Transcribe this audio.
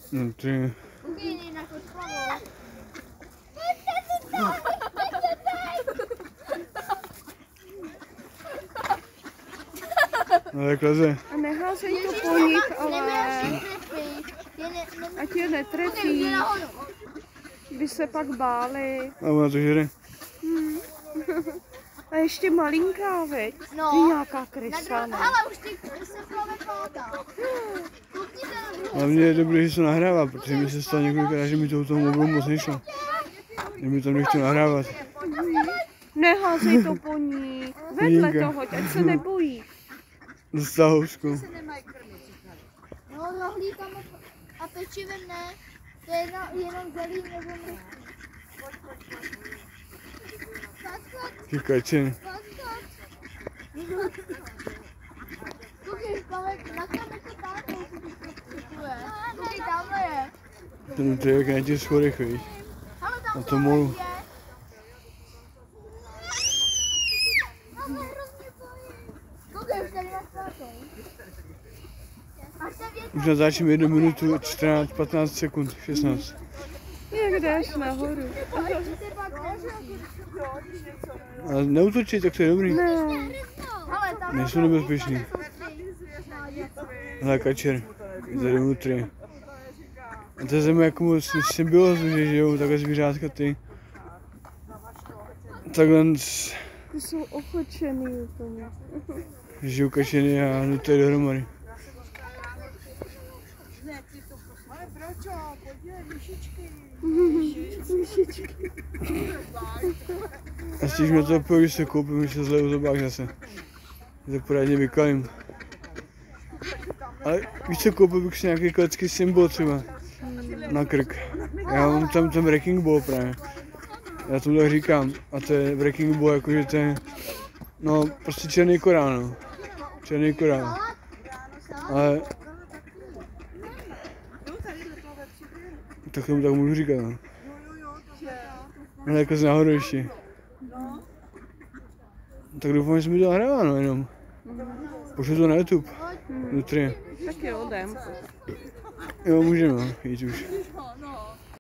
No ty. No tak leze. A neházej to po nich, ale ať je netrefí, by se pak báli. A ona to žere. A ještě malinká, veď? No. Je nějaká krysa, ne? Ale už ty se plave pátá. Hlavně je dobré, že se nahrává, protože mi se stalo několikrát, že mi to u toho mobilu moc nešlo. Že mi tam nechtěl nahrávat. Neházej to po ní. Vedle toho, ať se nebojí. Dostala housku. No, rohlíkám a pečivem ne. To je jenom zelí nebo mrk. Ty kačeny. Koukej, na kam to tátou. Koukej, tamhle je. To je jak na těch schodech, víš. Na tom molu. Koukej, už tady máš tátou. Už natáčím 1 minutu 14-15 sekund, 16. Jak jdeš nahoru? Ale neútočí, tak to je dobrý. Ne. Nejsou nebezpečný. Hele, kačer, je tady vnitř. A to je zemi jako symbiózu, že žijou takhle zvířátka ty. Takhle Ty jsou ochočený úplně. žijou kačeny a nuté dohromady. A stíž mě to pojď, že se koupím, že se zleju zobák zase. Že to pořádně vykalím. Ale víš co, koupil bych si nějaký klecký symbol třeba. Na krk. Já mám tam ten wrecking ball právě. Já tomu tak říkám. A to je wrecking ball, jakože to je, no prostě černý korál, no. Černý korál. Ale tak tomu tak můžu říkat, no. Ale jako z nahoru ještě. Tak doufám, že se mi to nahrává, no jenom. Pošlu to na YouTube. Vnitřně. Tak jo, jdem. Jo, můžeme, jít už.